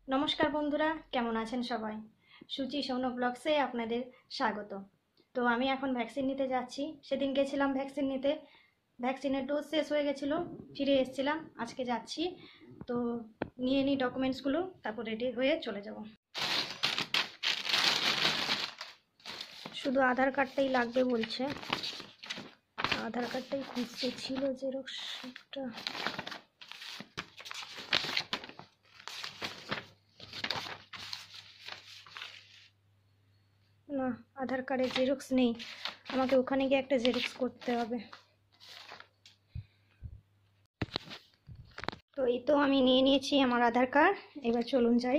নমস্কার বন্ধুরা, কেমন আছেন সবাই? সুচি সৌনক ব্লগসে আপনাদের স্বাগত। তো আমি এখন ভ্যাকসিন নিতে যাচ্ছি। সেদিন গেছিলাম ভ্যাকসিন নিতে, ভ্যাকসিনের ডোজ শেষ হয়ে গেছিলো, ফিরে এসেছিলাম। আজকে যাচ্ছি, তো নিয়ে নিই ডকুমেন্টসগুলো, তারপর রেডি হয়ে চলে যাব। শুধু আধার কার্ডটাই লাগবে বলছে, আধার কার্ডটাই খুঁজতে ছিল, জেরক্সটা। না, আধার কার্ডের জেরক্স নেই, আমাকে ওখানে গিয়ে একটা জেরক্স করতে হবে। তো এই তো আমি নিয়ে নিয়েছি আমার আধার কার্ড, এবার চলুন যাই।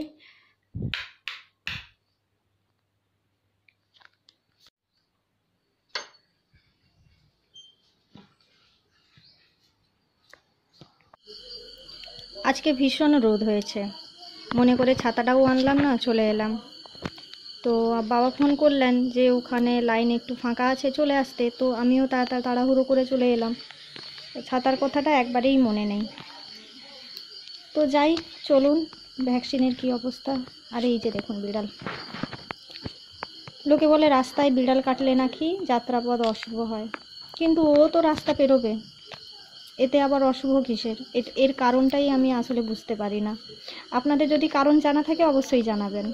আজকে ভীষণ রোদ হয়েছে, মনে করে ছাতাটাও আনলাম না, চলে এলাম। তো বাবা ফোন করলেন যে ওখানে লাইন একটু ফাঁকা আছে, চলে আসতে। তো আমিও তাড়াহুড়ো করে চলে এলাম, ছাতার কথাটা একবারেই মনে নেই। তো যাই, চলুন। ভ্যাকসিনের কি অবস্থা। আর এই যে দেখুন বিড়াল, লোকে বলে রাস্তায় বিড়াল কাটলে নাকি যাত্রাপথ অশুভ হয়, কিন্তু ও তো রাস্তা পেরোবে, এতে আবার অশুভ কিসের? এর কারণটাই আমি আসলে বুঝতে পারি না। আপনাদের যদি কারণ জানা থাকে অবশ্যই জানাবেন।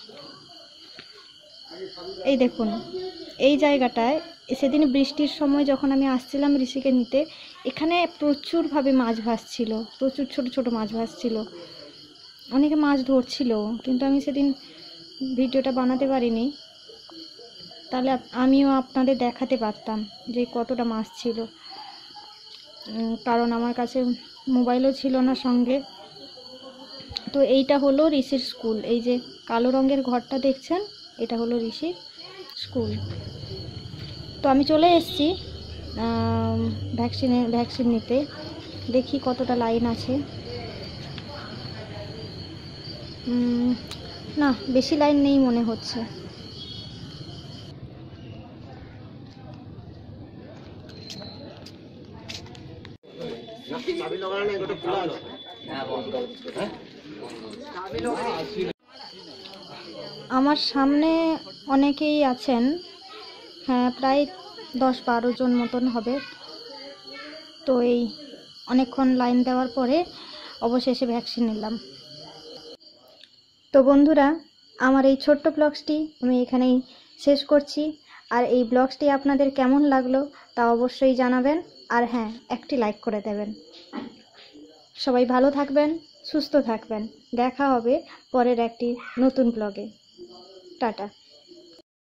এই দেখুন, এই জায়গাটায় সেদিন বৃষ্টির সময় যখন আমি আসছিলাম ঋষিকে নিতে, এখানে প্রচুরভাবে মাছ ভাসছিল, প্রচুর ছোট ছোট মাছ ভাসছিল, অনেকে মাছ ধরছিল, কিন্তু আমি সেদিন ভিডিওটা বানাতে পারিনি, তাহলে আমিও আপনাদের দেখাতে পারতাম যে কতটা মাছ ছিল। কারণ আমার কাছে মোবাইলও ছিল না সঙ্গে। তো এইটা হলো ঋষির স্কুল, এই যে কালো রঙের ঘরটা দেখছেন, এটা হলো ঋষির স্কুল। তো আমি চলে এসেছি ভ্যাকসিন নিতে, দেখি কতটা লাইন আছে। না, বেশি লাইন নেই মনে হচ্ছে। আমার সামনে অনেকেই আছেন, হ্যাঁ প্রায় 10-12 জন মতন হবে। তো এই অনেকক্ষণ লাইন দেওয়ার পরে অবশেষে ভ্যাকসিন নিলাম। তো বন্ধুরা, আমার এই ছোট্ট ব্লগসটি আমি এখানেই শেষ করছি। আর এই ব্লগসটি আপনাদের কেমন লাগলো তা অবশ্যই জানাবেন, আর হ্যাঁ, একটি লাইক করে দেবেন। সবাই ভালো থাকবেন, সুস্থ থাকবেন। দেখা হবে পরের একটি নতুন ব্লগে। টাটা।